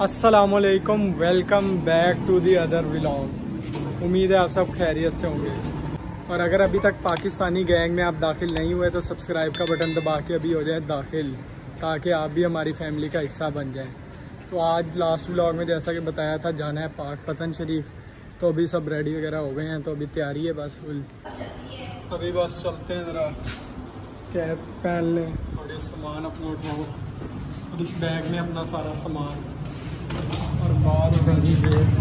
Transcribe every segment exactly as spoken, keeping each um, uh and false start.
अस्सलामुअलैकुम, welcome back to the other vlog. उम्मीद है आप सब खैरियत से होंगे। और अगर अभी तक पाकिस्तानी गैंग में आप दाखिल नहीं हुए तो सब्सक्राइब का बटन दबा के अभी हो जाए दाखिल, ताकि आप भी हमारी फैमिली का हिस्सा बन जाएं। तो आज लास्ट व्लॉग में जैसा कि बताया था जाना है पाक पतन शरीफ, तो अभी सब रेडी वगैरह हो गए हैं, तो अभी तैयारी है बस फुल। अभी बस चलते हैं, ज़रा कैप पहन लें और ये सामान अपना उठाओ और इस बैग में अपना सारा सामान और बाद होगा जी वेट।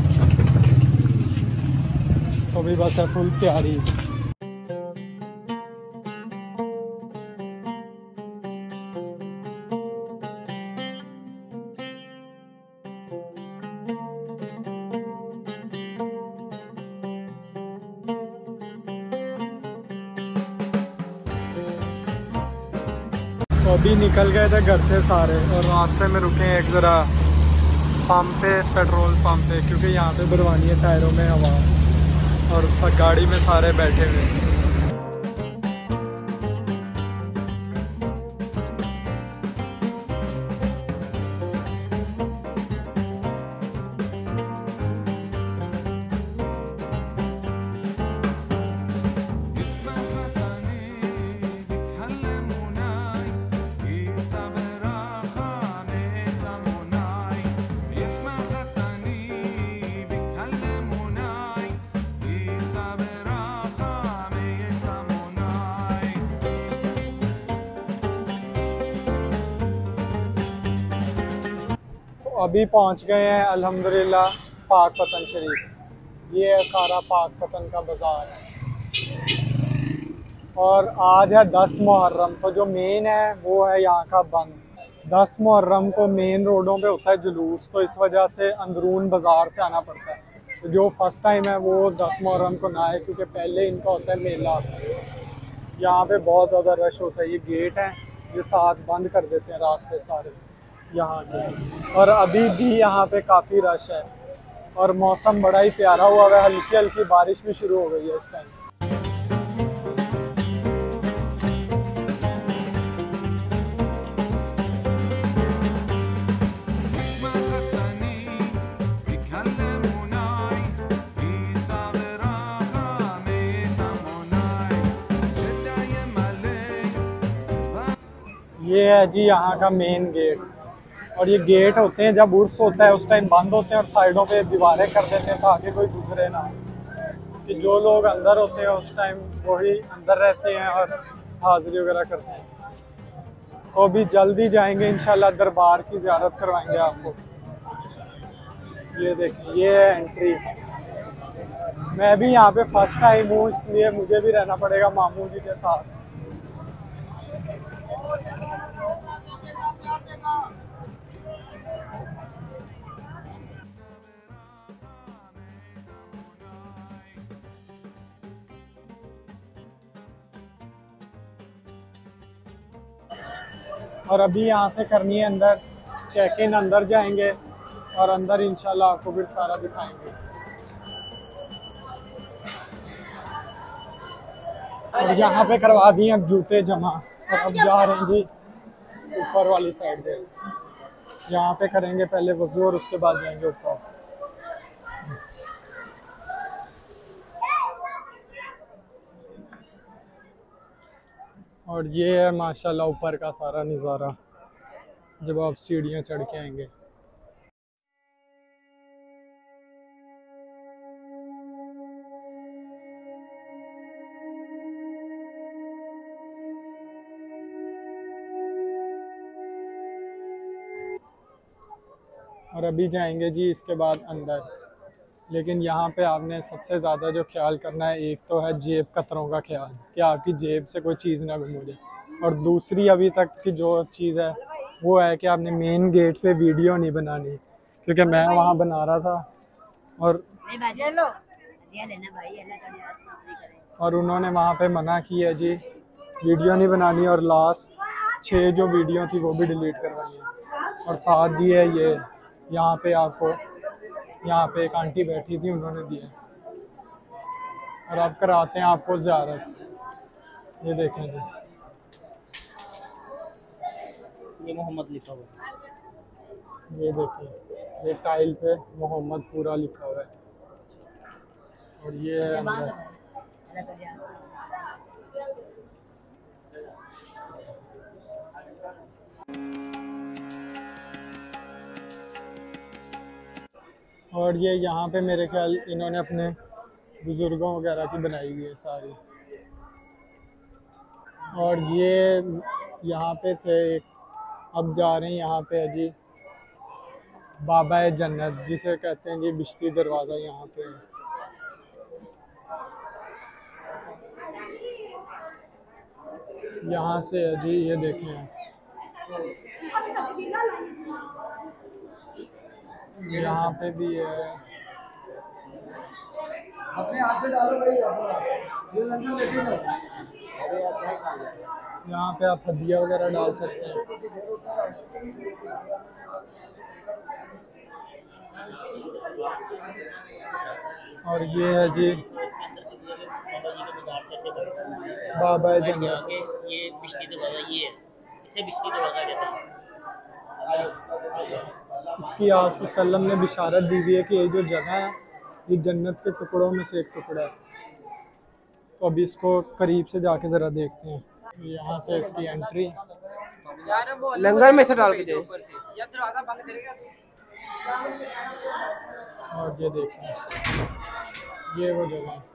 तो अभी बस है फुल तैयारी। तो अभी निकल गए थे घर से सारे और रास्ते में रुके एक ज़रा पंप पे, पेट्रोल पंप पे, क्योंकि यहाँ पे भरवानी है टायरों में हवा और गाड़ी में सारे बैठे हुए हैं। अभी पहुंच गए हैं अल्हम्दुलिल्लाह पाक पतन शरीफ। ये है सारा पाक पतन का बाज़ार है और आज है दस मुहर्रम। तो जो मेन है वो है यहाँ का बंद। दस मुहर्रम को मेन रोडों पे होता है जुलूस, तो इस वजह से अंदरून बाज़ार से आना पड़ता है। तो जो फर्स्ट टाइम है वो दस मुहर्रम को ना आए, क्योंकि पहले इनका होता है मेला। यहाँ पे बहुत ज़्यादा रश होता है। ये गेट है, ये साथ बंद कर देते हैं रास्ते सारे यहाँ के। और अभी भी यहाँ पे काफ़ी रश है और मौसम बड़ा ही प्यारा हुआ है। हल्की हल्की बारिश भी शुरू हो गई है इस टाइम। ये है जी यहाँ का मेन गेट। और ये गेट होते हैं जब उर्स होता है उस टाइम बंद होते हैं और साइडों पे दीवारें कर देते हैं ताकि कोई गुजरे ना। कि जो लोग अंदर होते हैं उस टाइम वही अंदर रहते हैं और हाजिरी वगैरह करते हैं। तो अभी जल्दी जाएंगे इंशाल्लाह, दरबार की ज़ियारत करवाएंगे आपको। ये देखिए, ये है एंट्री। मैं भी यहाँ पे फर्स्ट टाइम हूँ, इसलिए मुझे भी रहना पड़ेगा मामू जी के साथ। और अभी यहाँ से करनी है अंदर चेक इन। अंदर जाएंगे और अंदर इंशाल्लाह आपको फिर सारा दिखाएंगे। और यहाँ पे करवा दिए अब जूते जमा और अब जा रहे हैं जी ऊपर वाली साइड पे। यहाँ पे करेंगे पहले वजू और उसके बाद जाएंगे ऊपर। और ये है माशाल्लाह ऊपर का सारा नज़ारा जब आप सीढ़ियाँ चढ़ के आएंगे। और अभी जाएंगे जी इसके बाद अंदर। लेकिन यहाँ पे आपने सबसे ज़्यादा जो ख्याल करना है, एक तो है जेब कतरों का ख्याल कि आपकी जेब से कोई चीज़ ना गुम हो जाए। और दूसरी अभी तक की जो चीज़ है वो है कि आपने मेन गेट पे वीडियो नहीं बनानी, क्योंकि मैं वहाँ बना रहा था और और उन्होंने वहाँ पे मना किया जी वीडियो नहीं बनानी। और लास्ट छः जो वीडियो थी वो भी डिलीट करवाई है। और साथ दिए ये यहाँ पे आपको, यहाँ पे एक आंटी बैठी थी उन्होंने दिया। और अब कराते हैं आपको ज़ियारत। ये देखें जी, ये मोहम्मद लिखा हुआ है। ये देखिए, ये टाइल पे मोहम्मद पूरा लिखा हुआ है। और ये है अंदर। और ये यहाँ पे मेरे ख्याल इन्होंने अपने बुजुर्गों वगैरह की बनाई हुई है सारी। और ये यहाँ पे थे, अब जा रहे हैं यहाँ पे है जी बाबा जन्नत, जिसे कहते हैं जी बिश्ती दरवाज़ा यहाँ पे है। यहाँ से है जी, ये देखें, यहाँ पे भी है। अपने हाथ से डालो भाई, ये लगना लेके जाओ। यहाँ पे आप हदिया वगैरह डाल सकते हैं। और ये है जी बाबा जन्नत, ये बिश्ती दरवाजा, ये है, इसे बिश्ती दरवाजा कहते हैं। इसकी आपसे सल्लम ने बिशारत दी हुई है कि ये जो जगह है ये जन्नत के टुकड़ों में से एक टुकड़ा है। तो अभी इसको करीब से जाके ज़रा देखते हैं। यहाँ से इसकी एंट्री लंगर में से डाल के दे, या दरवाजा बंद करेगा। और ये देखिए, ये वो जगह है।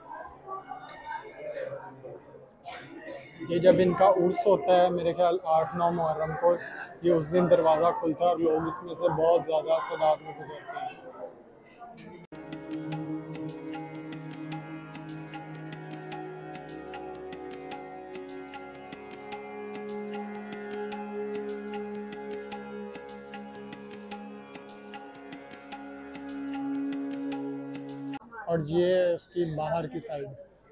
ये जब इनका उर्स होता है मेरे ख्याल आठ नौ मुहर्रम को, ये उस दिन दरवाज़ा खुलता है और लोग इसमें से बहुत ज़्यादा तादाद में गुजरते हैं। और ये उसकी बाहर की साइड।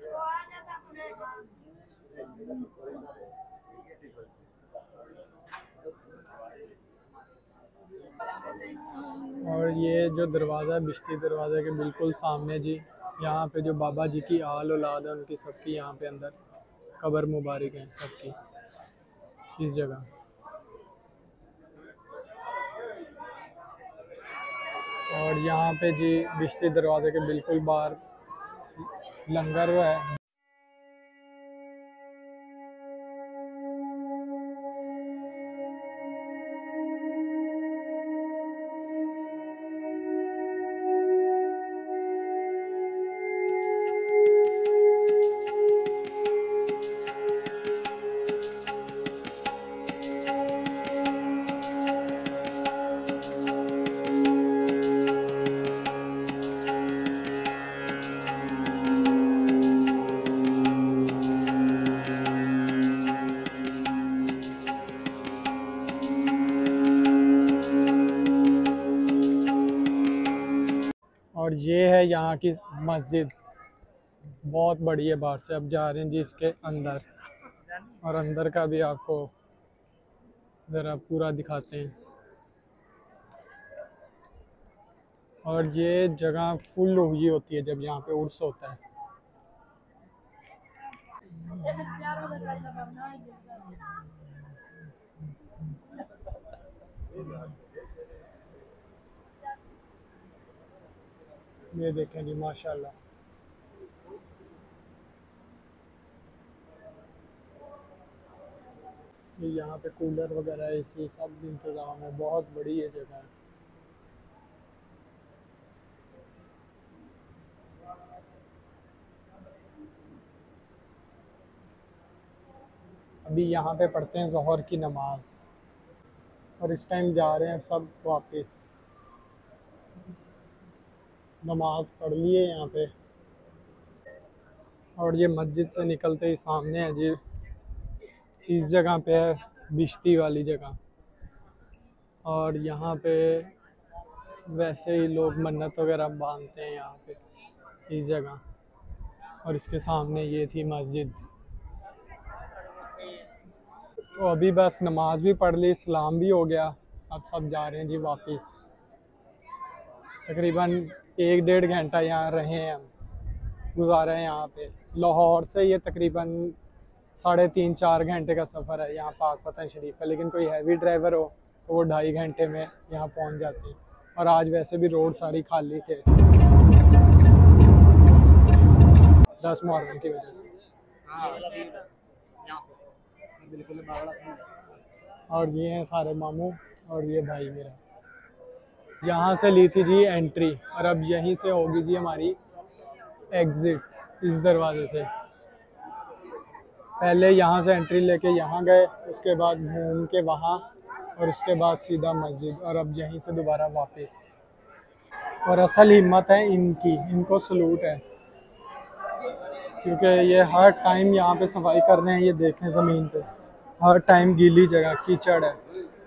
और ये जो दरवाज़ा है बिश्ती दरवाज़े के बिल्कुल सामने जी, यहाँ पे जो बाबा जी की आल औलाद है उनकी सबकी यहाँ पे अंदर कब्र मुबारक है सबकी इस जगह। और यहाँ पे जी बिश्ती दरवाज़े के बिल्कुल बाहर लंगर है। और ये है यहाँ की मस्जिद, बहुत बड़ी है। बाहर से अब जा रहे हैं जी इसके अंदर, और अंदर का भी आपको ज़रा पूरा दिखाते हैं। और ये जगह फुल हुई होती है जब यहाँ पे उर्स होता है। ये देखें जी माशाल्लाह। ये यहाँ पे कूलर वगैरह एसी सब इंतज़ाम है, बहुत बड़ी ये जगह है। अभी यहाँ पे पढ़ते हैं ज़ोहर की नमाज, और इस टाइम जा रहे हैं सब वापस। नमाज पढ़ लिए यहाँ पे, और ये मस्जिद से निकलते ही सामने है जी, इस जगह पे है बिश्ती वाली जगह। और यहाँ पे वैसे ही लोग मन्नत वगैरह बांधते हैं यहाँ पे इस जगह। और इसके सामने ये थी मस्जिद। तो अभी बस नमाज भी पढ़ ली, सलाम भी हो गया, अब सब जा रहे हैं जी वापस। तकरीबन एक डेढ़ घंटा यहाँ रहे हैं, हम गुजारे हैं यहाँ पे। लाहौर से ये तकरीबन साढ़े तीन चार घंटे का सफ़र है यहाँ पाक पतन शरीफ का। लेकिन कोई हैवी ड्राइवर हो तो वो ढाई घंटे में यहाँ पहुँच जाती। और आज वैसे भी रोड सारी खाली थे दस मुहर्रम की वजह से। और ये हैं सारे मामू और ये भाई मेरा। यहाँ से ली थी जी एंट्री और अब यहीं से होगी जी हमारी एग्ज़िट इस दरवाजे से। पहले यहाँ से एंट्री लेके यहाँ गए, उसके बाद घूम के वहाँ और उसके बाद सीधा मस्जिद और अब यहीं से दोबारा वापस। और असल हिम्मत है इनकी, इनको सलूट है क्योंकि ये हर टाइम यहाँ पे सफाई कर रहे हैं। ये देखें ज़मीन पे हर टाइम गीली जगह कीचड़ है।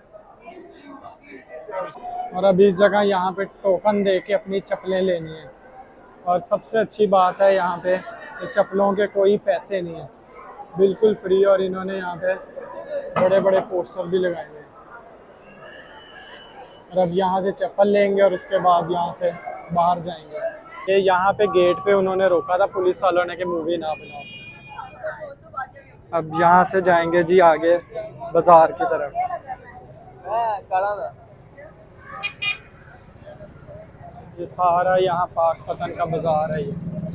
और अभी इस जगह यहाँ पे टोकन दे के अपनी चप्पलें लेनी है। और सबसे अच्छी बात है यहाँ पे चप्पलों के कोई पैसे नहीं है, बिल्कुल फ्री। और इन्होंने यहाँ पे बड़े बड़े पोस्टर भी लगाए हुए हैं। और अब यहाँ से चप्पल लेंगे और उसके बाद यहाँ से बाहर जाएंगे। ये यहाँ पे गेट पे उन्होंने रोका था पुलिस वालों ने कि मूवी ना बनाओ। अब यहाँ से जाएंगे जी आगे बाजार की तरफ। ये सारा यहाँ पाकपतन का बाजार है। ये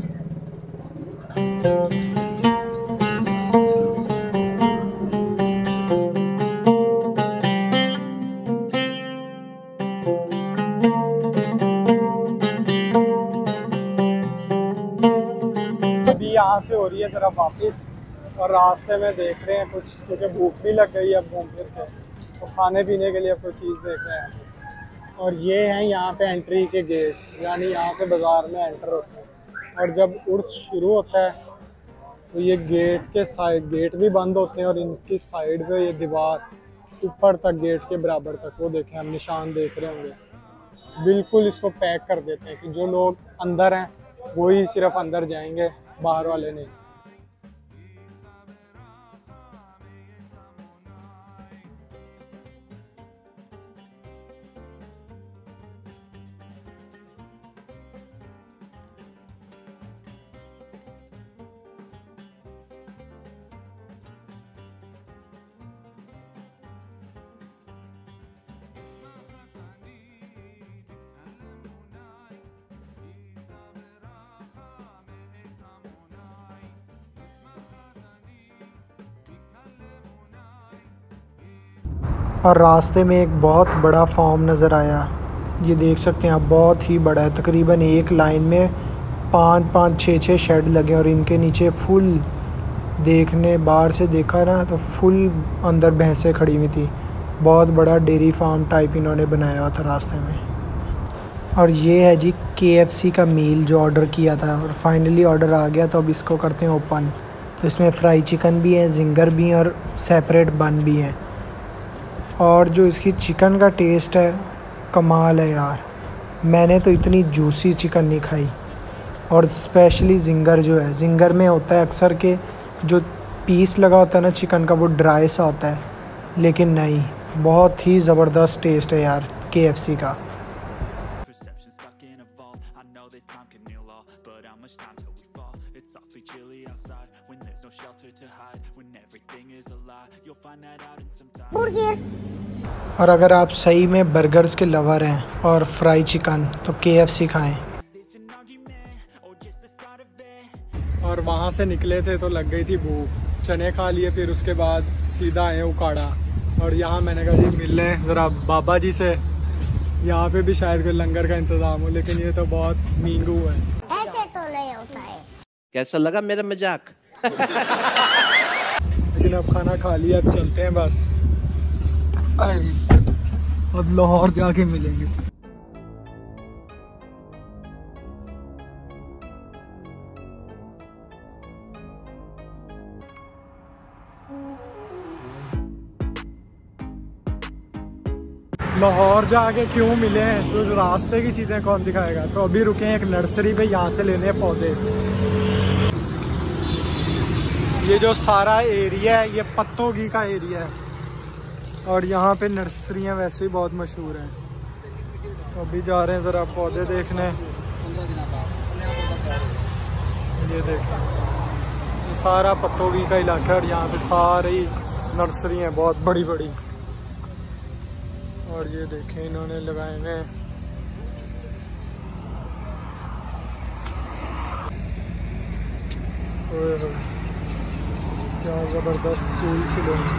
अभी यहाँ से हो रही है जरा वापस और रास्ते में देख रहे हैं कुछ, क्योंकि भूख भी लग गई है अब घूम फिर के, तो खाने पीने के लिए कोई चीज़ देख रहे हैं। और ये हैं यहाँ पे एंट्री के गेट, यानी यहाँ से बाज़ार में एंटर होते हैं। और जब उर्स शुरू होता है तो ये गेट के साइड गेट भी बंद होते हैं और इनकी साइड पे ये दीवार ऊपर तक गेट के बराबर तक, वो देखें हम निशान देख रहे होंगे, बिल्कुल इसको पैक कर देते हैं कि जो लोग अंदर हैं वही सिर्फ अंदर जाएंगे, बाहर वाले नहीं। और रास्ते में एक बहुत बड़ा फार्म नज़र आया, ये देख सकते हैं आप, बहुत ही बड़ा है। तकरीबन एक लाइन में पाँच पाँच छः छः शेड लगे और इनके नीचे फुल, देखने बाहर से देखा ना तो फुल अंदर भैंसें खड़ी हुई थी। बहुत बड़ा डेयरी फार्म टाइप इन्होंने बनाया हुआ था रास्ते में। और ये है जी के एफ सी का मील जो ऑर्डर किया था और फाइनली ऑर्डर आ गया, तो अब इसको करते हैं ओपन। तो इसमें फ्राई चिकन भी है, जिंगर भी हैं और सेपरेट बन भी हैं। और जो इसकी चिकन का टेस्ट है कमाल है यार, मैंने तो इतनी जूसी चिकन नहीं खाई। और स्पेशली जिंगर जो है, जिंगर में होता है अक्सर के जो पीस लगा होता है ना चिकन का वो ड्राई सा होता है, लेकिन नहीं, बहुत ही ज़बरदस्त टेस्ट है यार के एफ सी का। और अगर आप सही में बर्गर्स के लवर हैं और फ्राई चिकन तो के एफ सी खाएं। और वहाँ से निकले थे तो लग गई थी भूख, चने खा लिए, फिर उसके बाद सीधा आए उकाड़ा। और यहाँ मैंने कहा जी मिल लें ज़रा बाबा जी से, यहाँ पे भी शायद कोई लंगर का इंतज़ाम हो, लेकिन ये तो बहुत मींगू है। ऐसे तो नहीं होता है। कैसा लगा मेरा मजाक? लेकिन अब खाना खा लिया, अब चलते हैं बस, अब लाहौर जाके मिलेंगे। लाहौर जाके क्यों मिले हैं, तो रास्ते की चीज़ें कौन दिखाएगा। तो अभी रुके हैं एक नर्सरी पे, यहाँ से लेने हैं पौधे। ये जो सारा एरिया है ये पत्तों का एरिया है और यहाँ पे नर्सरियाँ वैसे ही बहुत मशहूर हैं। तो अभी जा रहे हैं ज़रा पौधे देखने। ये देखें, ये सारा पत्तों का इलाका है और यहाँ पे सारी नर्सरी हैं बहुत बड़ी बड़ी। और ये देखें इन्होंने लगाए हुए हैं क्या ज़बरदस्त फूल खिले हैं।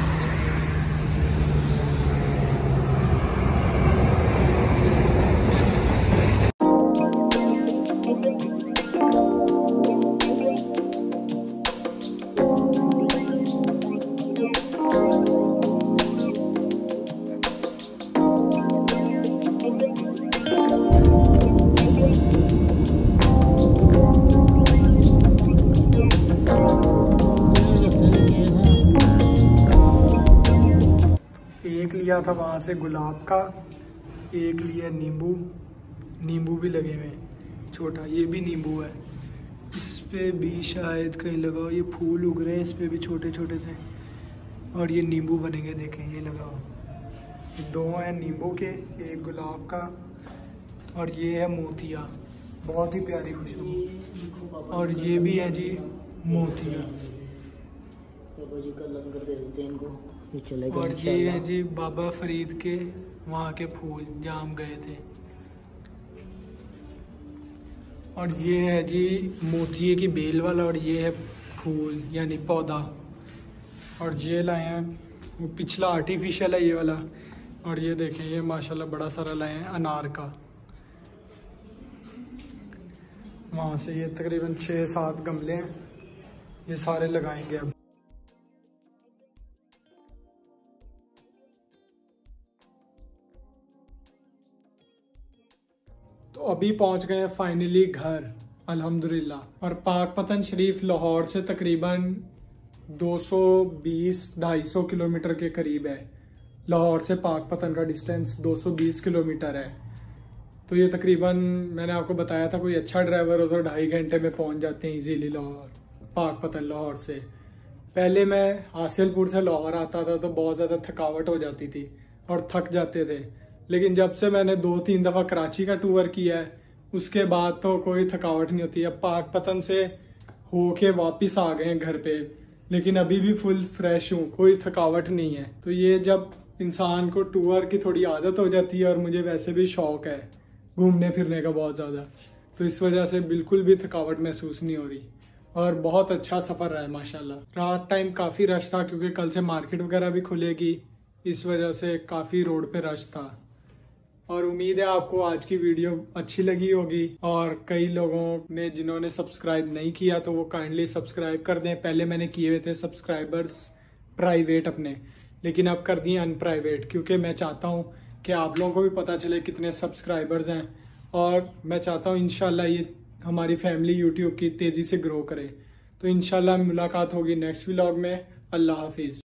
एक लिया था वहाँ से गुलाब का, एक लिया नींबू, नींबू भी लगे हुए हैं छोटा, ये भी नींबू है, इस पे भी शायद कहीं लगाओ, ये फूल उग रहे हैं इस पे भी छोटे छोटे से, और ये नींबू बनेंगे देखें, ये लगाओ, दो हैं नींबू के, एक गुलाब का, और ये है मोतिया, बहुत ही प्यारी खुशबू, और ये भी है जी मोतिया, जी का लंगर दे देते हैं इनको, ये चलेगा। और ये है जी बाबा फरीद के वहाँ के फूल जहाँ हम गए थे, और ये है जी मोतिये की बेल वाला, और ये है फूल यानी पौधा, और ये लाए हैं वो पिछला आर्टिफिशियल है ये वाला, और ये देखें ये माशाल्लाह बड़ा सारा लाए हैं अनार का, वहाँ से ये तकरीबन छः सात गमले हैं, ये सारे लगाएंगे अब। तो अभी पहुंच गए फाइनली घर अल्हम्दुलिल्लाह, और पाक पतन शरीफ लाहौर से तकरीबन दो सौ बीस ढाई सौ किलोमीटर के करीब है। लाहौर से पाक पतन का डिस्टेंस दो सौ बीस किलोमीटर है। तो ये तकरीबन मैंने आपको बताया था कोई अच्छा ड्राइवर हो तो ढाई घंटे में पहुंच जाते हैं इजीली लाहौर, पाक पतन लाहौर से। पहले मैं हासिलपुर से लाहौर आता था तो बहुत ज़्यादा थकावट हो जाती थी और थक जाते थे, लेकिन जब से मैंने दो तीन दफ़ा कराची का टूर किया है उसके बाद तो कोई थकावट नहीं होती। अब पाक पतन से होके वापस आ गए हैं घर पे, लेकिन अभी भी फुल फ्रेश हूँ, कोई थकावट नहीं है। तो ये जब इंसान को टूर की थोड़ी आदत हो जाती है, और मुझे वैसे भी शौक है घूमने फिरने का बहुत ज़्यादा, तो इस वजह से बिल्कुल भी थकावट महसूस नहीं हो रही, और बहुत अच्छा सफ़र रहा है माशाल्लाह। रात टाइम काफ़ी रश था क्योंकि कल से मार्केट वगैरह भी खुलेगी, इस वजह से काफ़ी रोड पे रश था। और उम्मीद है आपको आज की वीडियो अच्छी लगी होगी, और कई लोगों ने जिन्होंने सब्सक्राइब नहीं किया तो वो काइंडली सब्सक्राइब कर दें। पहले मैंने किए हुए थे सब्सक्राइबर्स प्राइवेट अपने, लेकिन अब कर दिए अनप्राइवेट, क्योंकि मैं चाहता हूँ कि आप लोगों को भी पता चले कितने सब्सक्राइबर्स हैं, और मैं चाहता हूँ इंशाल्लाह ये हमारी फैमिली यूट्यूब की तेज़ी से ग्रो करे। तो इंशाल्लाह मुलाकात होगी नेक्स्ट व्लॉग में। अल्लाह हाफिज़।